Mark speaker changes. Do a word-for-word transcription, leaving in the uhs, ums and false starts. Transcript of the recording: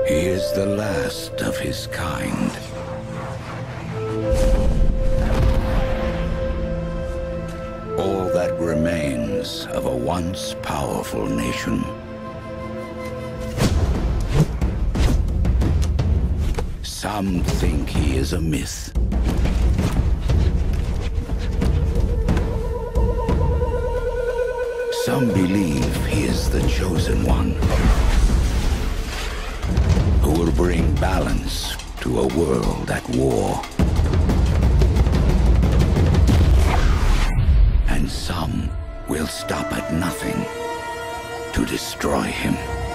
Speaker 1: He is the last of his kind. All that remains of a once powerful nation. Some think he is a myth. Some believe he is the chosen one, who will bring balance to a world at war. And some will stop at nothing to destroy him.